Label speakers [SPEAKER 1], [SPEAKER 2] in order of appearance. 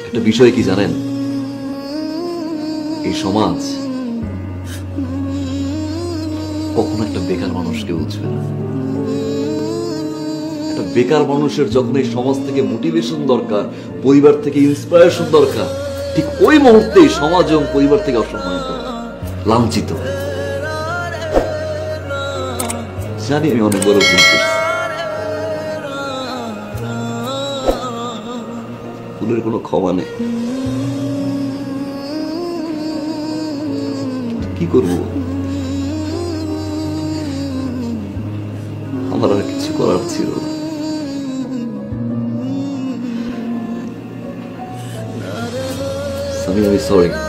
[SPEAKER 1] একটা বিষয় কি জানেন, এই সমাজ কখনো একটা বেকার মানুষকে বুঝবে না। একটা বেকার মানুষের যখন এই সমাজ থেকে মোটিভেশন দরকার, পরিবার থেকে ইন্সপায়ারেশন দরকার, ঠিক ওই মুহূর্তেই সমাজ এবং পরিবার থেকে অসম্মানিত, লাঞ্ছিত। জানি আমি অনেক বড় ভুল করছি, ভুলের কোনো ক্ষমা নেই। কি করব, আমার আর কিছু করার ছিল না। আমি সরি।